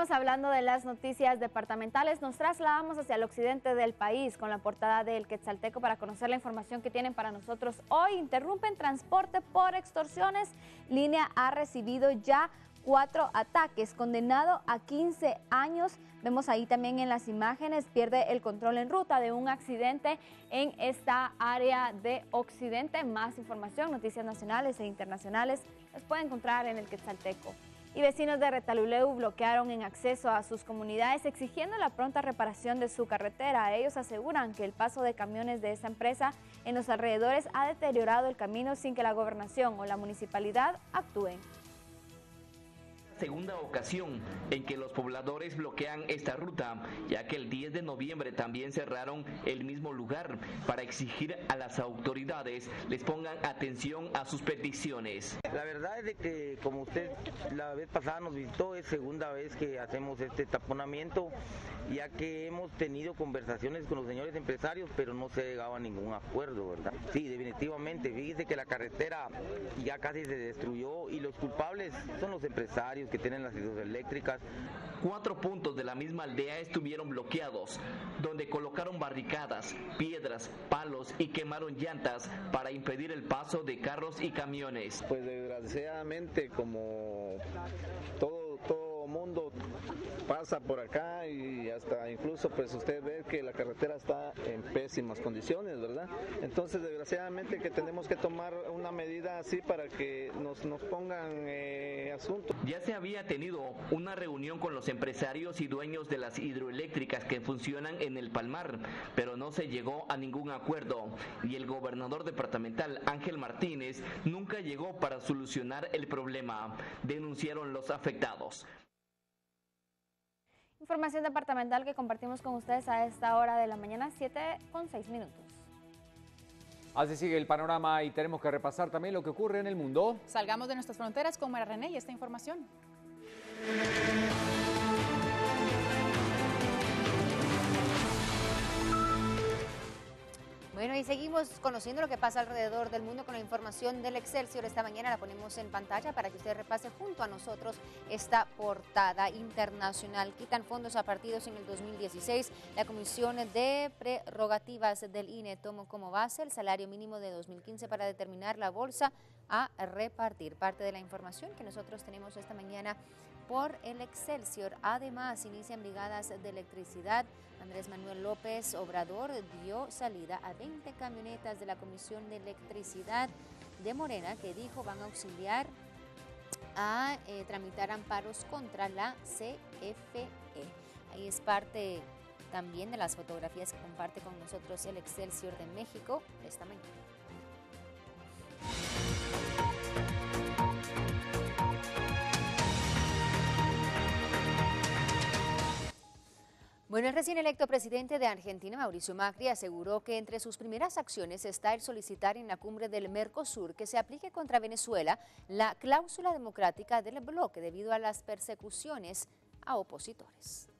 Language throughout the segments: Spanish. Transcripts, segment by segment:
seguimos hablando de las noticias departamentales. Nos trasladamos hacia el occidente del país con la portada del Quetzalteco para conocer la información que tienen para nosotros hoy. Interrumpen transporte por extorsiones. Línea ha recibido ya 4 ataques, condenado a 15 años. Vemos ahí también en las imágenes, pierde el control en ruta de un accidente en esta área de occidente. Más información, noticias nacionales e internacionales, las puede encontrar en el Quetzalteco. Y vecinos de Retaluleu bloquearon en acceso a sus comunidades exigiendo la pronta reparación de su carretera. Ellos aseguran que el paso de camiones de esta empresa en los alrededores ha deteriorado el camino sin que la gobernación o la municipalidad actúen. Segunda ocasión en que los pobladores bloquean esta ruta, ya que el 10 de noviembre también cerraron el mismo lugar para exigir a las autoridades les pongan atención a sus peticiones. La verdad es de que, como usted la vez pasada nos visitó, es segunda vez que hacemos este taponamiento, ya que hemos tenido conversaciones con los señores empresarios, pero no se ha llegado a ningún acuerdo, ¿verdad? Sí, definitivamente, fíjese que la carretera ya casi se destruyó y los culpables son los empresarios que tienen las hidroeléctricas. 4 puntos de la misma aldea estuvieron bloqueados, donde colocaron barricadas, piedras, palos y quemaron llantas para impedir el paso de carros y camiones. Pues desgraciadamente, como todo mundo pasa por acá y hasta incluso pues usted ve que la carretera está en pésimas condiciones, ¿verdad? Entonces desgraciadamente que tenemos que tomar una medida así para que nos pongan asunto. Ya se había tenido una reunión con los empresarios y dueños de las hidroeléctricas que funcionan en el Palmar, pero no se llegó a ningún acuerdo y el gobernador departamental Ángel Martínez nunca llegó para solucionar el problema, denunciaron los afectados. Información departamental que compartimos con ustedes a esta hora de la mañana, 7:06. Así sigue el panorama y tenemos que repasar también lo que ocurre en el mundo. Salgamos de nuestras fronteras con Mara René y esta información. Bueno, y seguimos conociendo lo que pasa alrededor del mundo con la información del Excelsior. Esta mañana la ponemos en pantalla para que usted repase junto a nosotros esta portada internacional. Quitan fondos a partidos en el 2016. La Comisión de Prerrogativas del INE tomó como base el salario mínimo de 2015 para determinar la bolsa a repartir. Parte de la información que nosotros tenemos esta mañana por el Excelsior. Además, inician brigadas de electricidad. Andrés Manuel López Obrador dio salida a 20 camionetas de la Comisión de Electricidad de Morena que dijo van a auxiliar a tramitar amparos contra la CFE. Ahí es parte también de las fotografías que comparte con nosotros el Excelsior de México esta mañana. Bueno, el recién electo presidente de Argentina, Mauricio Macri, aseguró que entre sus primeras acciones está el solicitar en la cumbre del Mercosur que se aplique contra Venezuela la cláusula democrática del bloque debido a las persecuciones a opositores.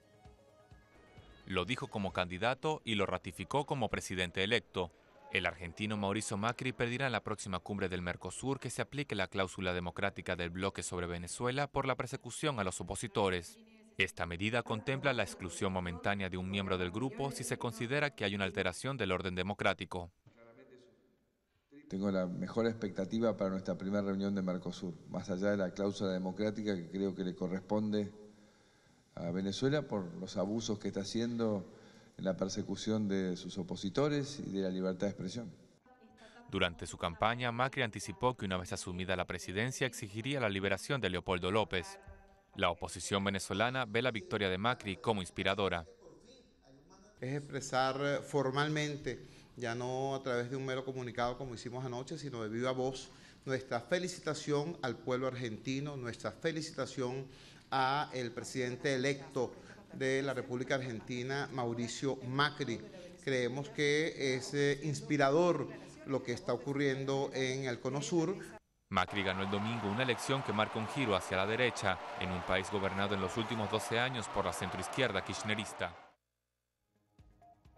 Lo dijo como candidato y lo ratificó como presidente electo. El argentino Mauricio Macri pedirá en la próxima cumbre del Mercosur que se aplique la cláusula democrática del bloque sobre Venezuela por la persecución a los opositores. Esta medida contempla la exclusión momentánea de un miembro del grupo si se considera que hay una alteración del orden democrático. Tengo la mejor expectativa para nuestra primera reunión de Mercosur, más allá de la cláusula democrática que creo que le corresponde a Venezuela por los abusos que está haciendo en la persecución de sus opositores y de la libertad de expresión. Durante su campaña, Macri anticipó que una vez asumida la presidencia exigiría la liberación de Leopoldo López. La oposición venezolana ve la victoria de Macri como inspiradora. Es expresar formalmente, ya no a través de un mero comunicado como hicimos anoche, sino de viva voz, nuestra felicitación al pueblo argentino, nuestra felicitación al presidente electo de la República Argentina, Mauricio Macri. Creemos que es inspirador lo que está ocurriendo en el Cono Sur. Macri ganó el domingo una elección que marca un giro hacia la derecha en un país gobernado en los últimos 12 años por la centroizquierda kirchnerista.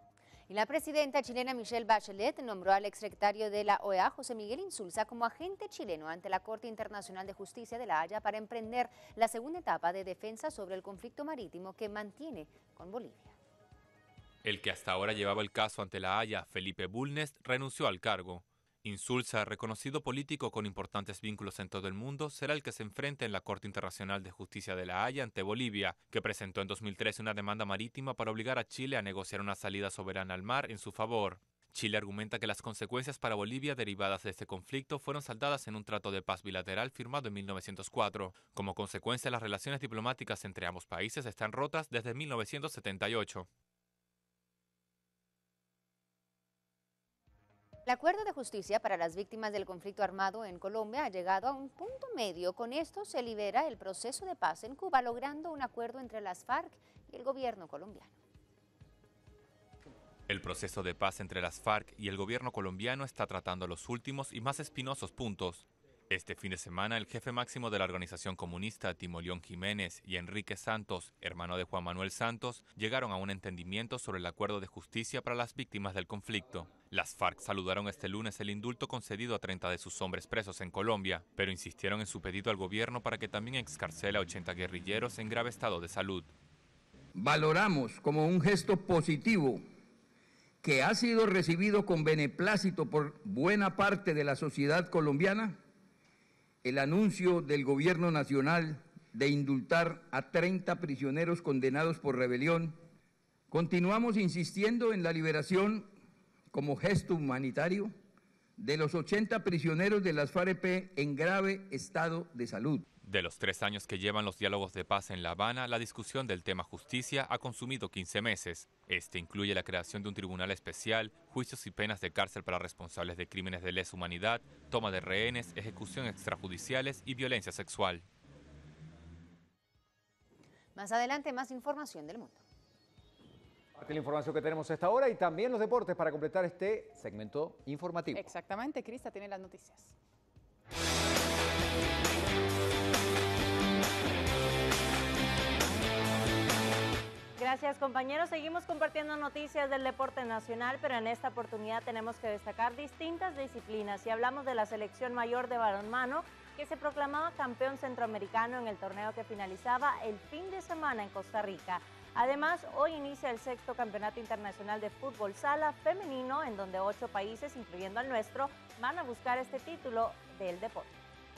Y la presidenta chilena Michelle Bachelet nombró al exsecretario de la OEA, José Miguel Insulza, como agente chileno ante la Corte Internacional de Justicia de La Haya para emprender la segunda etapa de defensa sobre el conflicto marítimo que mantiene con Bolivia. El que hasta ahora llevaba el caso ante La Haya, Felipe Bulnes, renunció al cargo. Insulza, reconocido político con importantes vínculos en todo el mundo, será el que se enfrente en la Corte Internacional de Justicia de La Haya ante Bolivia, que presentó en 2013 una demanda marítima para obligar a Chile a negociar una salida soberana al mar en su favor. Chile argumenta que las consecuencias para Bolivia derivadas de este conflicto fueron saldadas en un trato de paz bilateral firmado en 1904. Como consecuencia, las relaciones diplomáticas entre ambos países están rotas desde 1978. El acuerdo de justicia para las víctimas del conflicto armado en Colombia ha llegado a un punto medio. Con esto se libera el proceso de paz en Cuba, logrando un acuerdo entre las FARC y el gobierno colombiano. El proceso de paz entre las FARC y el gobierno colombiano está tratando los últimos y más espinosos puntos. Este fin de semana, el jefe máximo de la organización comunista, Timoleón Jiménez, y Enrique Santos, hermano de Juan Manuel Santos, llegaron a un entendimiento sobre el acuerdo de justicia para las víctimas del conflicto. Las FARC saludaron este lunes el indulto concedido a 30 de sus hombres presos en Colombia, pero insistieron en su pedido al gobierno para que también excarcele a 80 guerrilleros en grave estado de salud. Valoramos como un gesto positivo que ha sido recibido con beneplácito por buena parte de la sociedad colombiana el anuncio del gobierno nacional de indultar a 30 prisioneros condenados por rebelión. Continuamos insistiendo en la liberación como gesto humanitario de los 80 prisioneros de las FARC en grave estado de salud. De los 3 años que llevan los diálogos de paz en La Habana, la discusión del tema justicia ha consumido 15 meses. Este incluye la creación de un tribunal especial, juicios y penas de cárcel para responsables de crímenes de lesa humanidad, toma de rehenes, ejecución extrajudiciales y violencia sexual. Más adelante, más información del mundo. Parte de la información que tenemos a esta hora y también los deportes para completar este segmento informativo. Exactamente, Crista tiene las noticias. Gracias, compañeros. Seguimos compartiendo noticias del deporte nacional, pero en esta oportunidad tenemos que destacar distintas disciplinas y hablamos de la selección mayor de balonmano que se proclamaba campeón centroamericano en el torneo que finalizaba el fin de semana en Costa Rica. Además, hoy inicia el 6º Campeonato Internacional de Fútbol Sala Femenino, en donde 8 países, incluyendo el nuestro, van a buscar este título del deporte.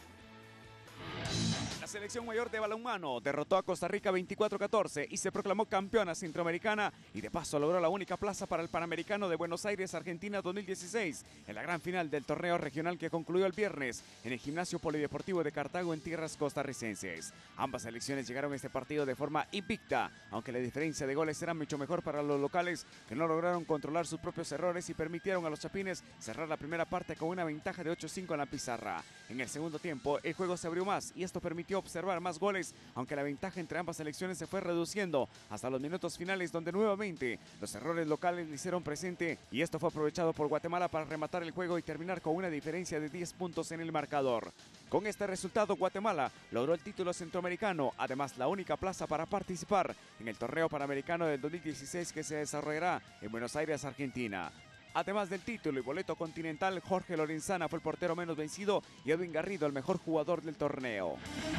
La selección mayor de balonmano derrotó a Costa Rica 24-14 y se proclamó campeona centroamericana y de paso logró la única plaza para el Panamericano de Buenos Aires, Argentina 2016 en la gran final del torneo regional que concluyó el viernes en el Gimnasio Polideportivo de Cartago en tierras costarricenses. Ambas selecciones llegaron a este partido de forma invicta, aunque la diferencia de goles era mucho mejor para los locales, que no lograron controlar sus propios errores y permitieron a los chapines cerrar la primera parte con una ventaja de 8-5 en la pizarra. En el segundo tiempo el juego se abrió más y esto permitió observar más goles, aunque la ventaja entre ambas selecciones se fue reduciendo hasta los minutos finales, donde nuevamente los errores locales le hicieron presente y esto fue aprovechado por Guatemala para rematar el juego y terminar con una diferencia de 10 puntos en el marcador. Con este resultado, Guatemala logró el título centroamericano, además la única plaza para participar en el torneo panamericano del 2016 que se desarrollará en Buenos Aires, Argentina. Además del título y boleto continental, Jorge Lorenzana fue el portero menos vencido y Edwin Garrido el mejor jugador del torneo.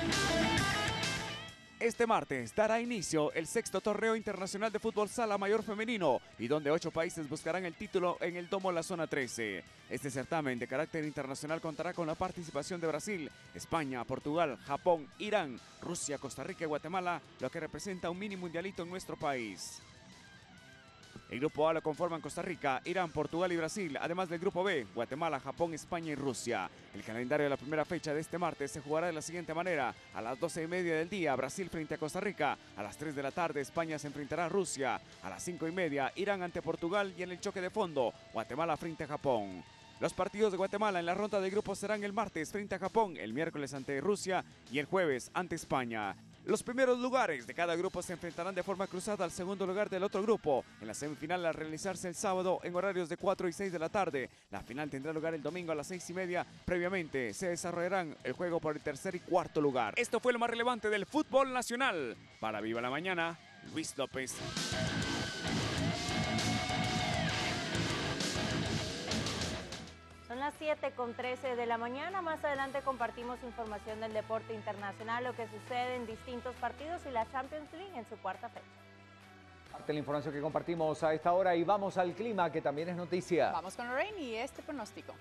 Este martes dará inicio el 6º Torneo Internacional de Fútbol Sala Mayor Femenino y donde 8 países buscarán el título en el Domo La Zona 13. Este certamen de carácter internacional contará con la participación de Brasil, España, Portugal, Japón, Irán, Rusia, Costa Rica y Guatemala, lo que representa un mini mundialito en nuestro país. El grupo A lo conforman Costa Rica, Irán, Portugal y Brasil, además del grupo B, Guatemala, Japón, España y Rusia. El calendario de la primera fecha de este martes se jugará de la siguiente manera: a las 12:30 del día, Brasil frente a Costa Rica; a las 3 de la tarde, España se enfrentará a Rusia; a las 5:30, Irán ante Portugal; y en el choque de fondo, Guatemala frente a Japón. Los partidos de Guatemala en la ronda de grupos serán el martes frente a Japón, el miércoles ante Rusia y el jueves ante España. Los primeros lugares de cada grupo se enfrentarán de forma cruzada al segundo lugar del otro grupo. En la semifinal, a realizarse el sábado en horarios de 4 y 6 de la tarde. La final tendrá lugar el domingo a las 6:30. Previamente se desarrollarán el juego por el tercer y cuarto lugar. Esto fue lo más relevante del fútbol nacional. Para Viva la Mañana, Luis López. las 7:13 de la mañana. Más adelante compartimos información del deporte internacional, lo que sucede en distintos partidos y la Champions League en su cuarta fecha. Parte de la información que compartimos a esta hora y vamos al clima, que también es noticia. Vamos con Lorraine y este pronóstico.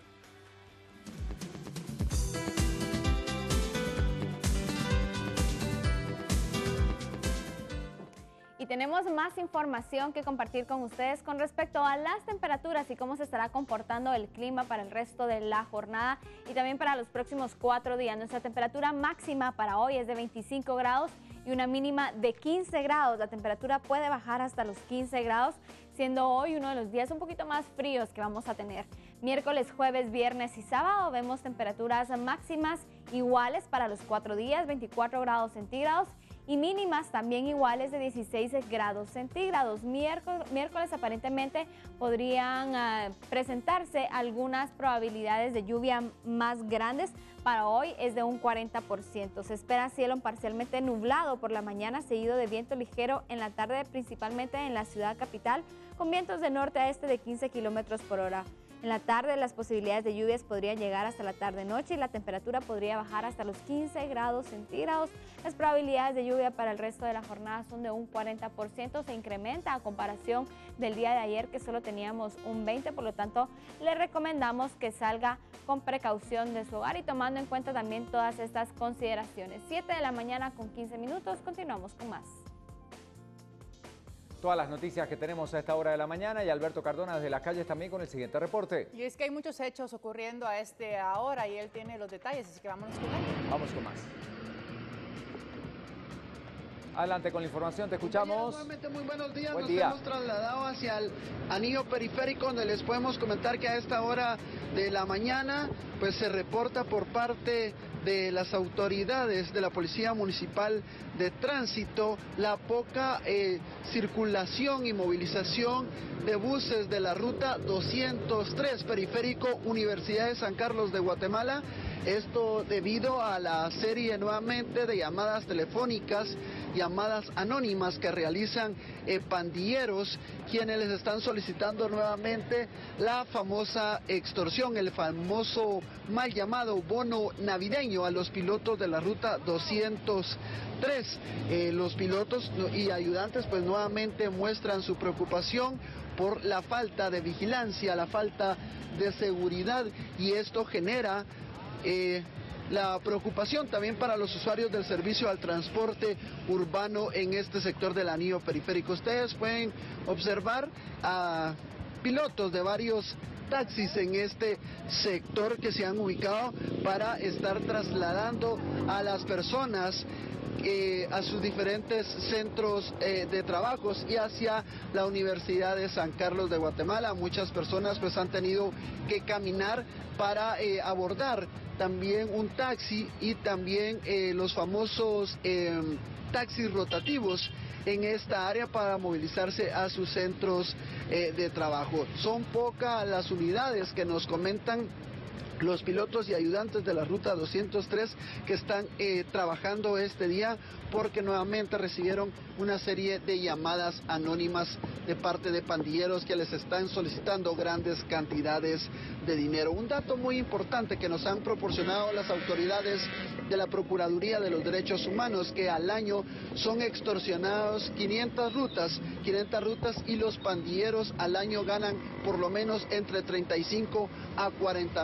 Y tenemos más información que compartir con ustedes con respecto a las temperaturas y cómo se estará comportando el clima para el resto de la jornada y también para los próximos 4 días. Nuestra temperatura máxima para hoy es de 25 grados y una mínima de 15 grados. La temperatura puede bajar hasta los 15 grados, siendo hoy uno de los días un poquito más fríos que vamos a tener. Miércoles, jueves, viernes y sábado vemos temperaturas máximas iguales para los 4 días, 24 grados centígrados. Y mínimas también iguales de 16 grados centígrados. Miércoles aparentemente podrían presentarse algunas probabilidades de lluvia más grandes. Para hoy es de un 40%. Se espera cielo parcialmente nublado por la mañana, seguido de viento ligero en la tarde, principalmente en la ciudad capital, con vientos de norte a este de 15 kilómetros por hora. En la tarde las posibilidades de lluvias podrían llegar hasta la tarde-noche y la temperatura podría bajar hasta los 15 grados centígrados. Las probabilidades de lluvia para el resto de la jornada son de un 40%, se incrementa a comparación del día de ayer que solo teníamos un 20%, por lo tanto le recomendamos que salga con precaución de su hogar y tomando en cuenta también todas estas consideraciones. 7 de la mañana con 15 minutos, continuamos con más. Todas las noticias que tenemos a esta hora de la mañana y Alberto Cardona desde las calles también con el siguiente reporte. Y es que hay muchos hechos ocurriendo a esta hora y él tiene los detalles, así que vámonos con él. Vamos con más. Adelante con la información, te escuchamos. Nuevamente, muy buenos días. Buen Nos día. hemos trasladado hacia el anillo periférico, donde les podemos comentar que a esta hora de la mañana pues se reporta por parte de las autoridades de la Policía Municipal de Tránsito la poca circulación y movilización de buses de la ruta 203 periférico Universidad de San Carlos de Guatemala. Esto debido a la serie nuevamente de llamadas telefónicas, llamadas anónimas que realizan pandilleros, quienes les están solicitando nuevamente la famosa extorsión, el famoso mal llamado bono navideño a los pilotos de la ruta 203. Los pilotos y ayudantes pues nuevamente muestran su preocupación por la falta de vigilancia, la falta de seguridad, y esto genera la preocupación también para los usuarios del servicio al transporte urbano en este sector del anillo periférico. Ustedes pueden observar a pilotos de varios taxis en este sector que se han ubicado para estar trasladando a las personas a sus diferentes centros de trabajos y hacia la Universidad de San Carlos de Guatemala. Muchas personas pues han tenido que caminar para abordar también un taxi y también los famosos taxis rotativos en esta área para movilizarse a sus centros de trabajo. Son pocas las unidades que nos comentan los pilotos y ayudantes de la ruta 203 que están trabajando este día, porque nuevamente recibieron una serie de llamadas anónimas de parte de pandilleros que les están solicitando grandes cantidades de dinero. Un dato muy importante que nos han proporcionado las autoridades de la Procuraduría de los Derechos Humanos, que al año son extorsionados 500 rutas y los pandilleros al año ganan por lo menos entre 35 a 40